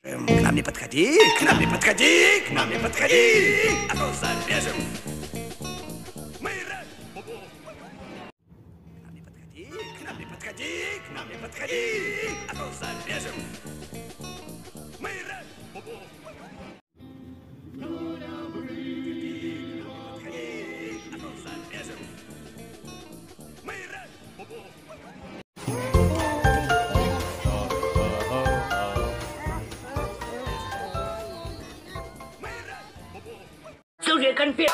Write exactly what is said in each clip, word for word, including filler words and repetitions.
К нам не подходи, к нам не подходи, к нам не подходи, а то зарежем. Мы рады. К нам не подходи, к нам не подходи, к нам не подходи, а то зарежем. Мы рады. Слушай, конфет.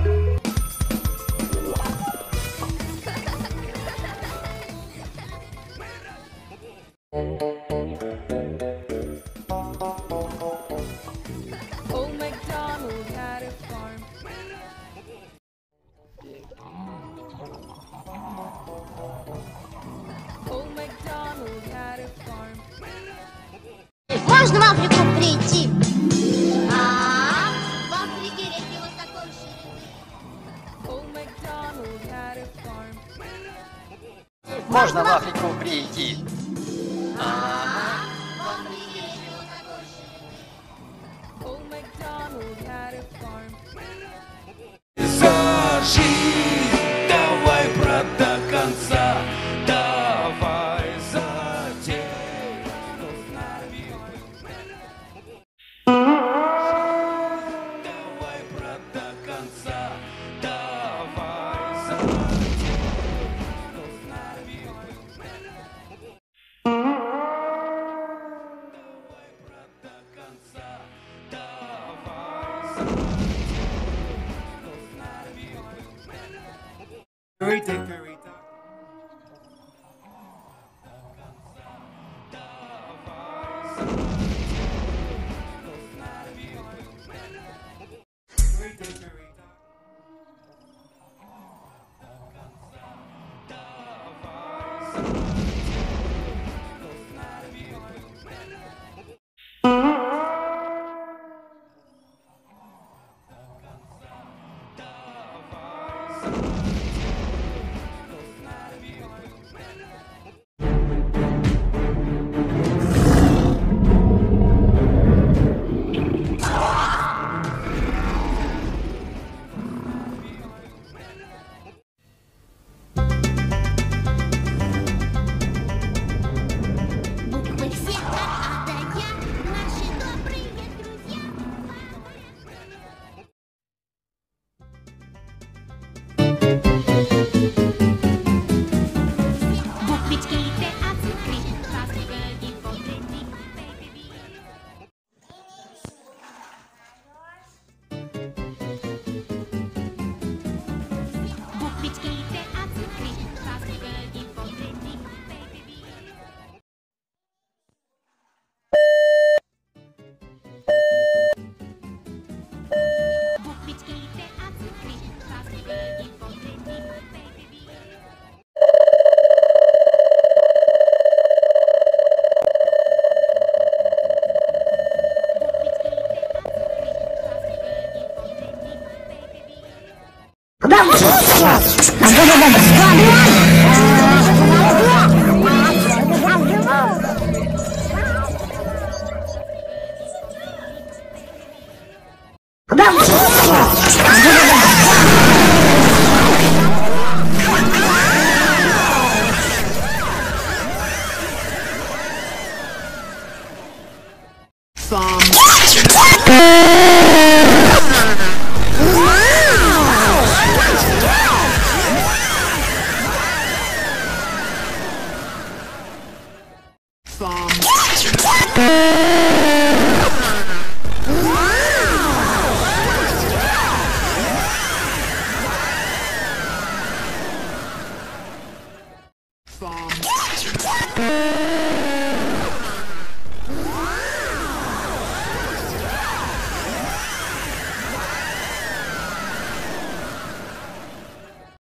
Old MacDonald had a farm. Old MacDonald had a farm. Можно в Африку прийти? А, в Африке реки вот такой ширины. Old MacDonald had a farm. Можно в Африку прийти? А, в Африке реки вот такой ширины. Old MacDonald had a farm. Зажги, давай, брат, до конца. Давай за тех, кто с нами был. Давай, брат, до конца. Давай за тех, кто с нами был. Давай, брат, до конца. Давай за тех, кто с нами был. Curita, curita. Curita, curita. Буквы все от А до Я, наши добрые друзья. Буквички Т, А, Ц, Кри, фабрика и полденник, бэйби. Буквички Т, А, Ц, Кри, фабрика и полденник, бэйби. Буквички Т, А, Ц, Кри, фабрика и полденник, бэйби. Some